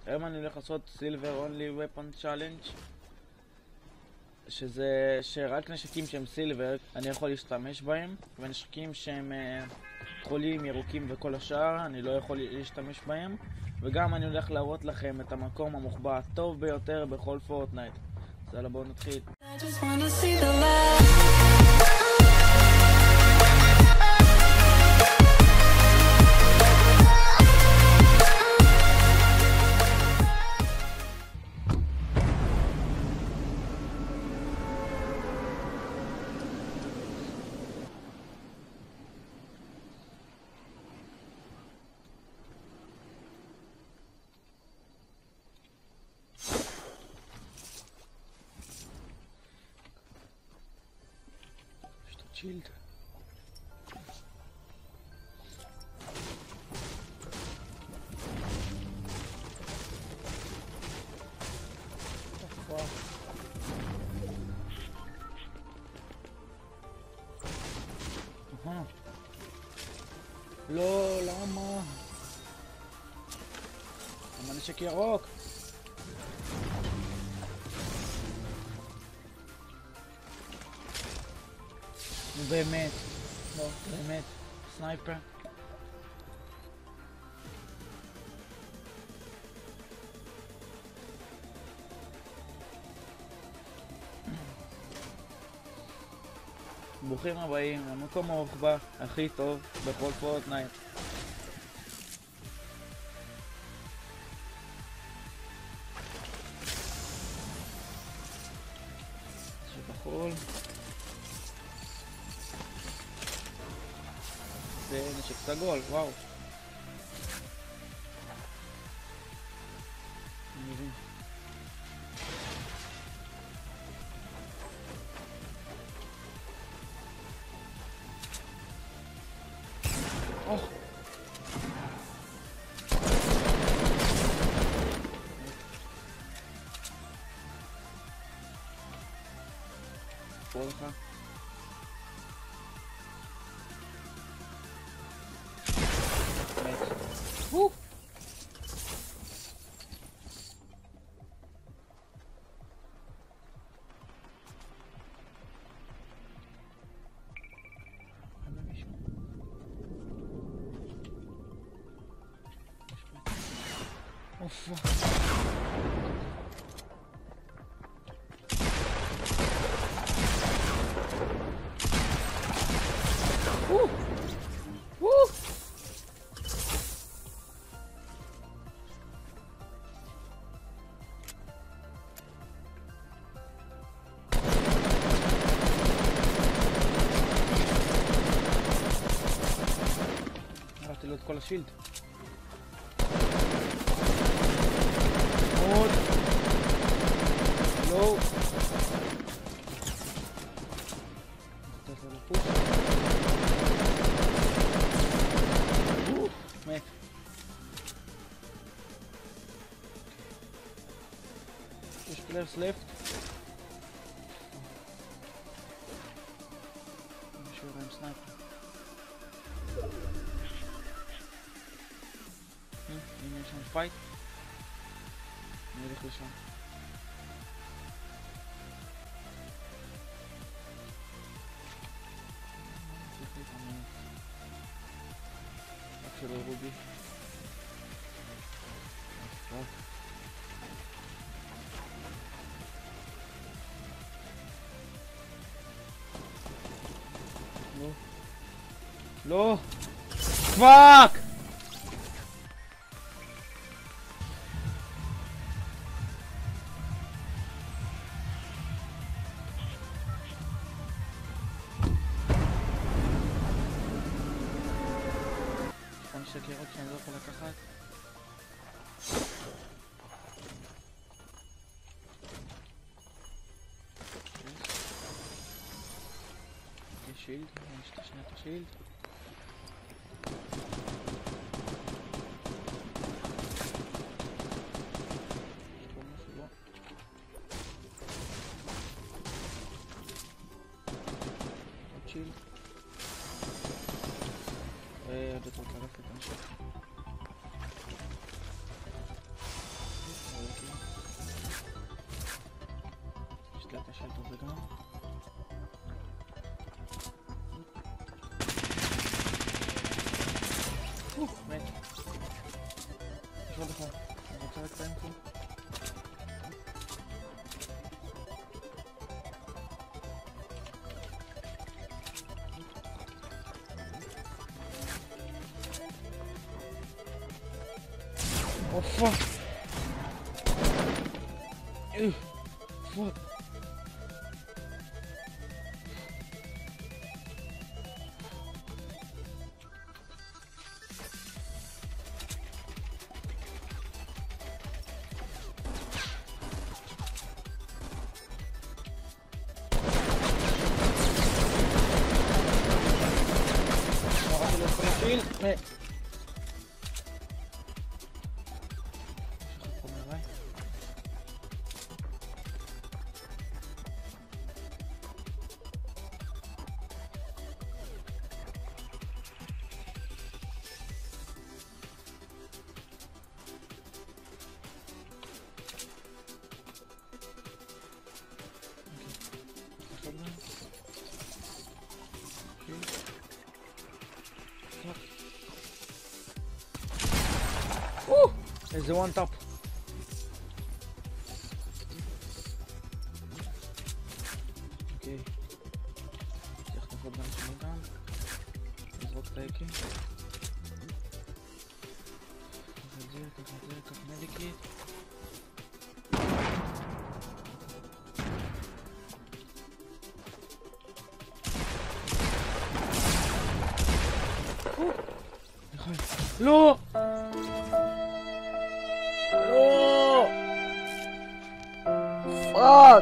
היום אני הולך לעשות סילבר אונלי ופון צ'אלנג', שזה שרק נשקים שהם סילבר אני יכול להשתמש בהם, ונשקים שהם כחולים, ירוקים וכל השאר אני לא יכול להשתמש בהם. וגם אני הולך להראות לכם את המקום המוחבא הטוב ביותר בכל פורטנייט. אז יאללה, בואו נתחיל. Shield. לא, למה? למה נשק ירוק? באמת, לא, באמת, סנייפר. ברוכים הבאים למקום המוחבא הכי טוב בכל פורטנייט. שבחול זה נשק סגול, וואו. אני מבין. פה לך. הלכתי לו את כל השילד. עוד לא נתת לו לפוש. מת. יש פליירס לפט. מישהו עם סנייפר. הנה יש שם פייט. אני הולך לשם. רק שלא יראו בי. לא. לא! פאק! נשק ירוק שאני לא יכול לקחת. יש שילד, יש את השנייה את השילד. יש פה משהו לא. עוד שילד. בטח ללכת את הנשק. אני רוצה רק באמצע. Oh fuck! Ew! Fuck! מת. איזה one top. אוקיי. צריך לחכות באנשים גם. לזרוק את האקים. קח את זה, קח את זה, קח מדיקית. לא! פאק!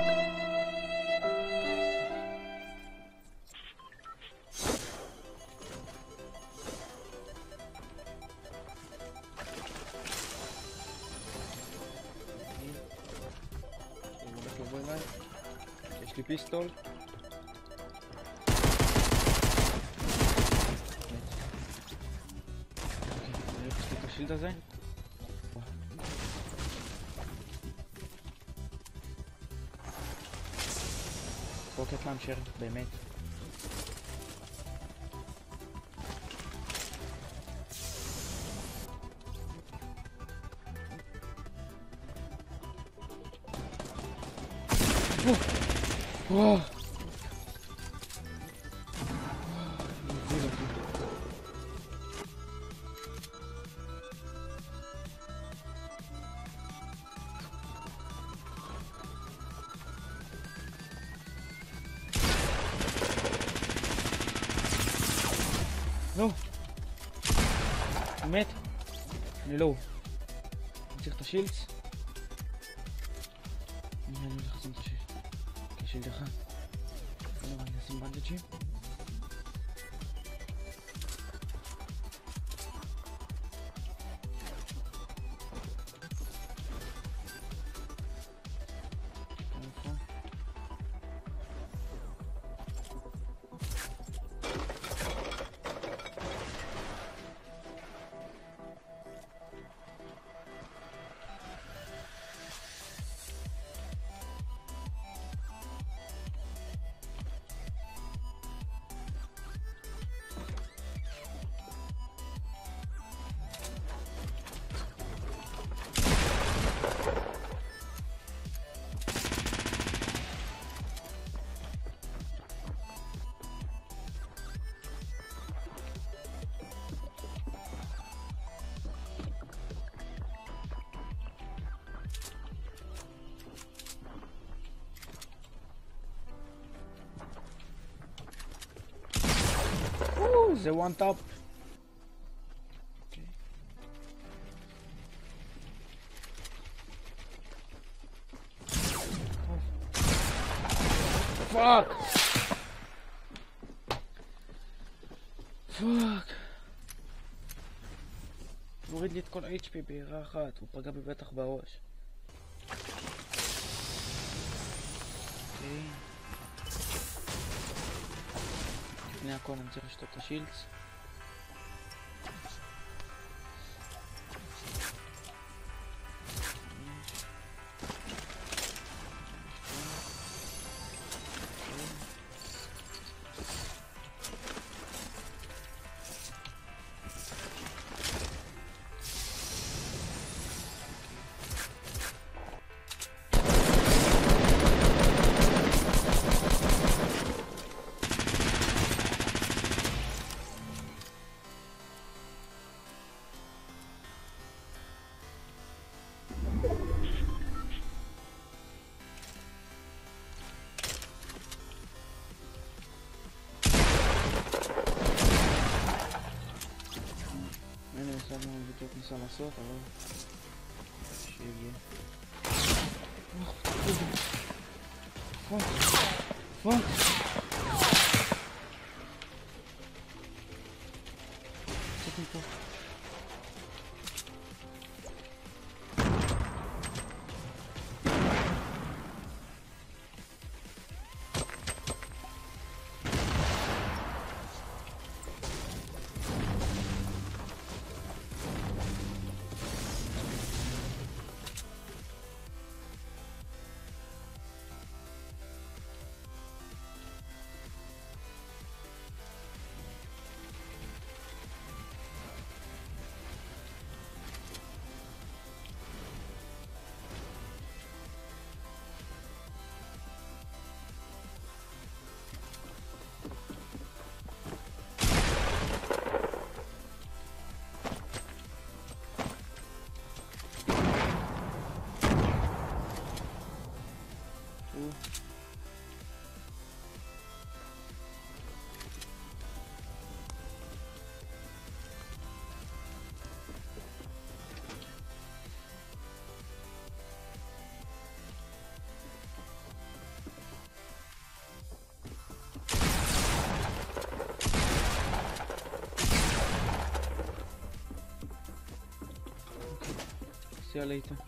יש לי פיסטול. יש לי את השילד הזה. רוקט לאנצ'ר, באמת. וואו. לא! הוא מת! אני לא. אני צריך את השילדס. אני הולך לשים את השילד. כשילד אחד. אני אשים בנדג'ים. זה one top. פאק. פאק. הוא הוריד לי את כל ה-HP בעירה אחת, הוא פגע בי בטח בראש. אוקיי. לפני הכל אני צריך לשתות את השילדס. שהשוק ניסה לעשות, אבל... שיגיע. פאק. פאק. קצת מפה. See you later.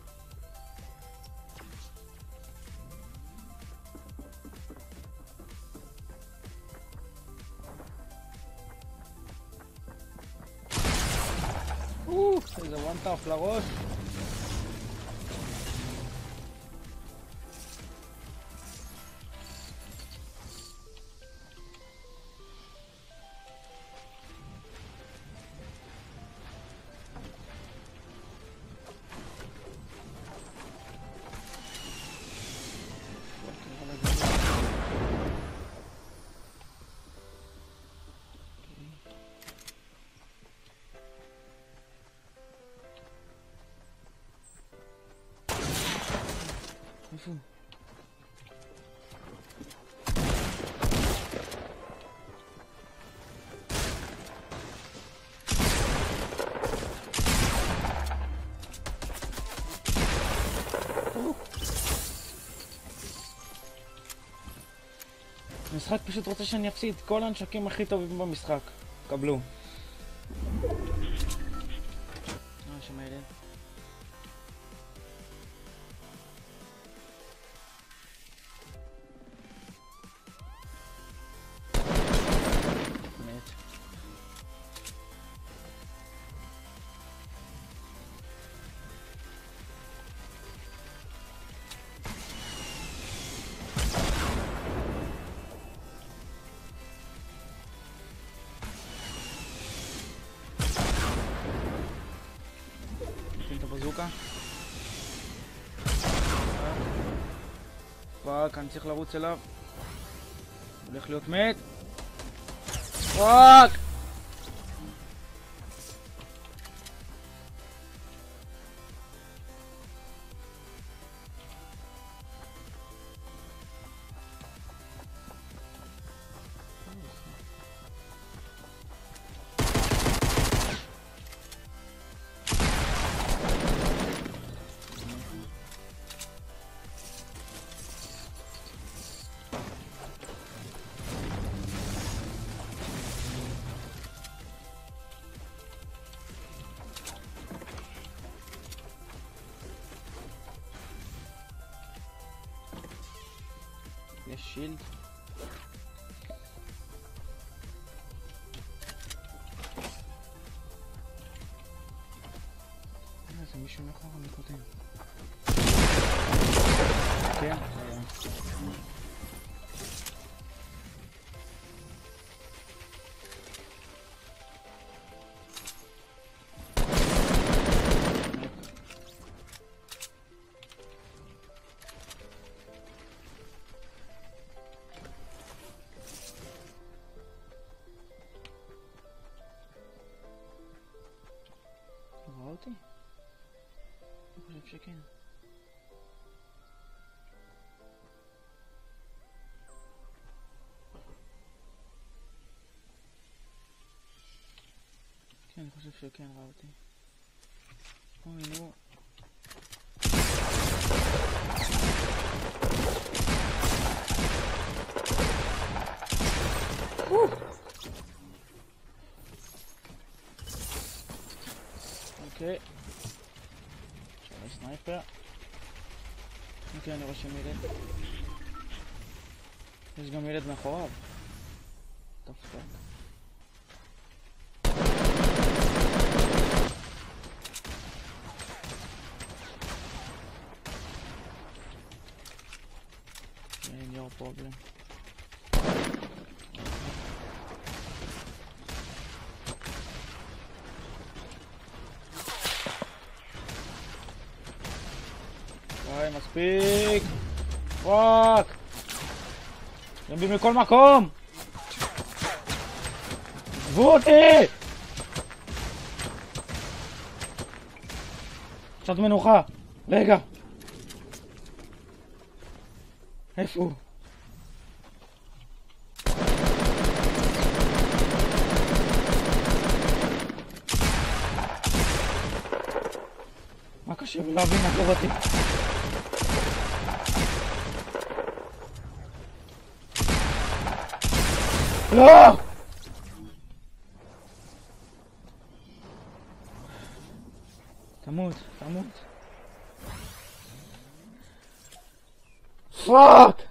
איזה וואנטאפ לראש. איפה? המשחק פשוט רוצה שאני אפסיד כל הנשקים הכי טובים במשחק. קבלו. שמה ילד? בזוקה. פאק, אני צריך לרוץ אליו. הולך להיות מת. פאק! יש שילד. זה מישהו מאחור המקודם. כן, זה היה. ראה אותי? אני חושב שכן. כן, אני חושב שכן ראה אותי. אוי נו. אוקיי. שווה סנייפר. אוקיי, אני רואה שם ילד. יש גם ילד מאחוריו. תפתק. אין your problem. די, מספיק! פאק! זומבים מכל מקום! עזבו אותי! קצת מנוחה. רגע. איפה הוא? מה קשה להבין מה קורה אותי? לא! תמות, תמות. פאק!